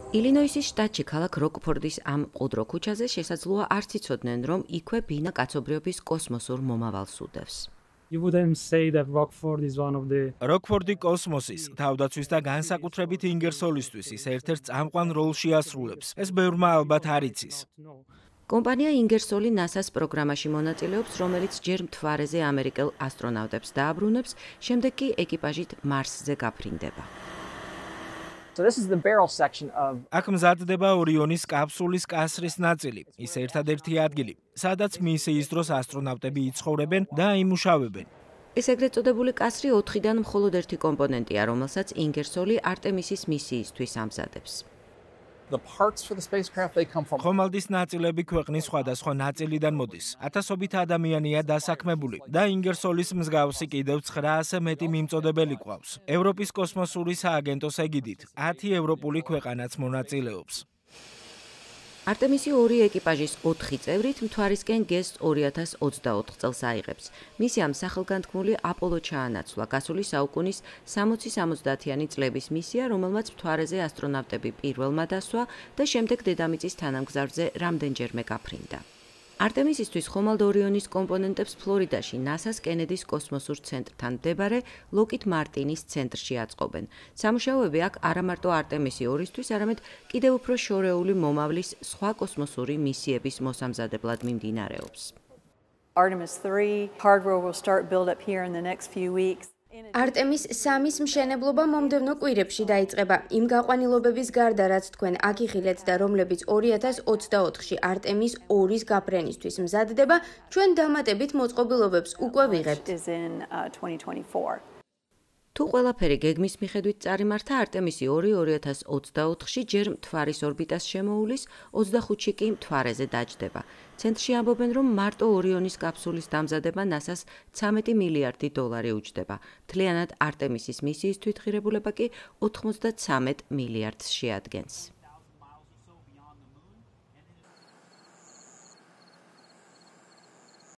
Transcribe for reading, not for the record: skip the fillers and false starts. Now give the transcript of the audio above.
ილინოისის შტატში ქალაქ როკფორდის ამ მყუდრო ქუჩაზე შესაძლოა არც იცოდნენ, რომ იქვე ბინა კაცობრიობის კოსმოსურ მომავალს უდევს. როკფორდი კოსმოსის, თავდაცვის და განსაკუთრებით ინგერსოლისთვის ერთ-ერთ წამყვან როლში ასრულებს. ეს ბევრმა ალბათ არ იცის. კომპანია ინგერსოლი NASA-ს პროგრამაში მონაწილეობს, რომელიც ჯერ მთვარეზე ამერიკელ ასტრონავტებს დააბრუნებს, შემდეგ კი ეკიპაჟით მარსზე გაფრინდება. აქ მზადდება ორიონის კაფსულის კასრის ნაწილი. ის ერთადერთი ადგილი, სადაც მისიის დროს ასტრონავტები იცხოვრებენ და იმუშავებენ. ეს ეგრეთ წოდებული კასრი 4-დან მხოლოდ ერთი კომპონენტია, რომელსაც ინგერსოლი არტემისის მისიისთვის ამზადებს. ხომალდის ნაწილები ქვეყნის სხვადასხვა ნაწილიდან მოდის. ათასობით ადამიანია დასაქმებული და ინგერსოლის მსგავსი კიდევ 900 მეტი მიმწოდებელი ყავს. ევროპის კოსმოსური სააგენტოს ეგიდით 10 ევროპული ქვეყანაც მონაწილეობს. არტემისი 2 ეკიპაჟის 4 წევრით მთვარისკენ გესტ 2024 წელს აიღებს. მისიამ სახელგანთქმული აპოლო ჩაანაცვლა, გასული საუკუნის 60-70-იანი წლების მისია, რომელმაც მთვარეზე ასტრონავტები პირველმა დასვა და შემდეგ დედამიწის თანამგზავრზე რამდენჯერმე გაფრინდა. არტემისისთვის ხომალდ ორიონის კომპონენტებს ფლორიდაში NASA-ს კენედის კოსმოსურ ცენტრთან მდებარე ლოკით მარტინის ცენტრში აწყობენ. სამუშაოები აქ არა მარტო არტემისი 2-ისთვის, არამედ კიდევ უფრო შორეული მომავლის სხვა კოსმოსური მისიების მოსამზადებლად მიმდინარეობს. Artemis 3 hardware will start build up here in the next few weeks. არტემის 3-ის მშენებლობა მომდევნო კვირებში დაიწყება. იმ გაყვანილობების გარდა, რაც თქვენ აქ იხილეთ და რომლებიც 2024-ში არტემის 2-ის გაფრენისთვის მზადდება, ჩვენ დამატებით მოწყობილობებს უკვე ვიღებთ. თუ ყველაფერი გეგმის მიხედვით წარიმართა, არტემისი 2 2024-ში ჯერ მთვარის ორბიტას შემოულის, 25-ში კი მთვარეზე დაჯდება. ცენტრში ამბობენ, რომ მარტო ორიონის კაფსულის დამზადება NASA-ს 13 მილიარდი დოლარი უჯდება. მთლიანად არტემისის მისიის თვითღირებულება კი 93 მილიარდს შეადგენს.